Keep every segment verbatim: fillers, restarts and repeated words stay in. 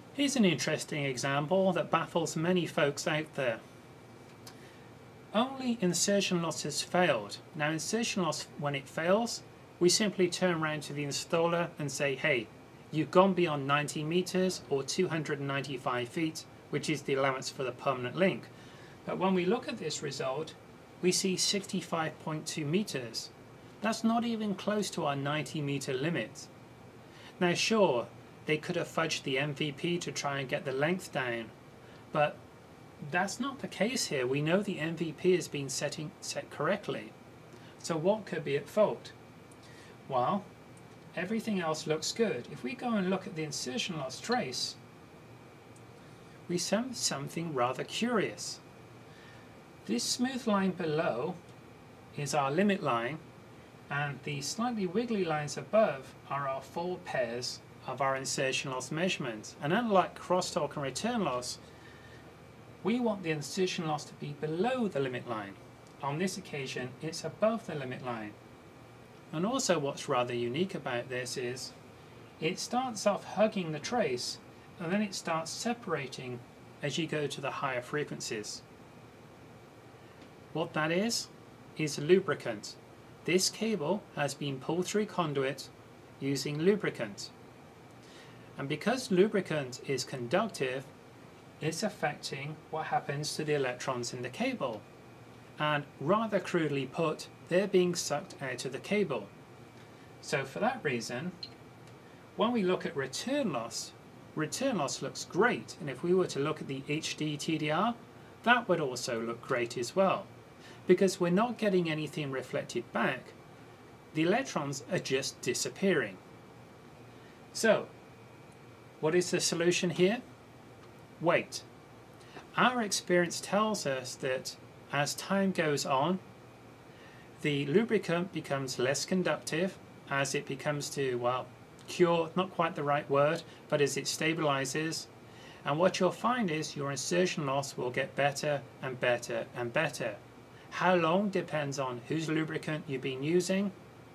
Here's an interesting example that baffles many folks out there. Only insertion loss has failed. Now insertion loss, when it fails, we simply turn around to the installer and say, hey, you've gone beyond ninety meters or two hundred ninety-five feet, which is the allowance for the permanent link. But when we look at this result, we see sixty-five point two meters. That's not even close to our ninety meter limit. Now sure, they could have fudged the M V P to try and get the length down, but that's not the case here. We know the M V P has been setting, set correctly. So what could be at fault? Well, everything else looks good. If we go and look at the insertion loss trace, we see something rather curious. This smooth line below is our limit line, and the slightly wiggly lines above are our four pairs of our insertion loss measurements. And unlike crosstalk and return loss, we want the insertion loss to be below the limit line. On this occasion, it's above the limit line. And also what's rather unique about this is it starts off hugging the trace and then it starts separating as you go to the higher frequencies. What that is, is lubricant. This cable has been pulled through conduit using lubricant. And because lubricant is conductive, it's affecting what happens to the electrons in the cable. And rather crudely put, they're being sucked out of the cable. So for that reason, when we look at return loss, return loss looks great. And if we were to look at the H D T D R, that would also look great as well. Because we're not getting anything reflected back. The electrons are just disappearing. So, what is the solution here? Wait. Our experience tells us that as time goes on, the lubricant becomes less conductive as it becomes to, well, cure, not quite the right word, but as it stabilizes. And what you'll find is your insertion loss will get better and better and better. How long depends on whose lubricant you've been using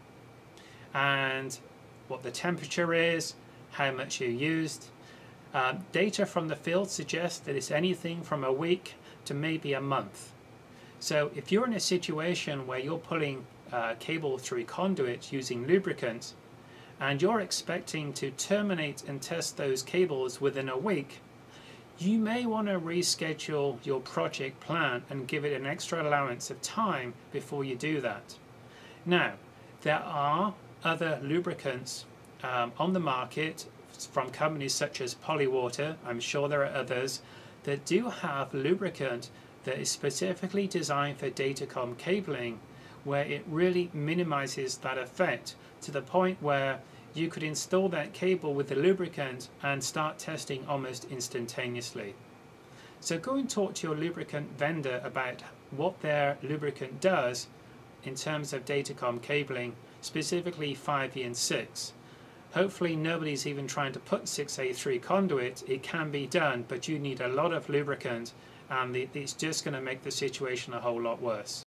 and what the temperature is, how much you used. Uh, data from the field suggests that it's anything from a week to maybe a month. So if you're in a situation where you're pulling uh, cable through conduit using lubricant and you're expecting to terminate and test those cables within a week, you may want to reschedule your project plan and give it an extra allowance of time before you do that. Now, there are other lubricants um, on the market from companies such as Polywater. I'm sure there are others that do have lubricant that is specifically designed for datacom cabling, where it really minimizes that effect to the point where you could install that cable with the lubricant and start testing almost instantaneously. So go and talk to your lubricant vendor about what their lubricant does in terms of datacom cabling, specifically five E and six. Hopefully nobody's even trying to put six A three conduit. It can be done, but you need a lot of lubricant, and it's just going to make the situation a whole lot worse.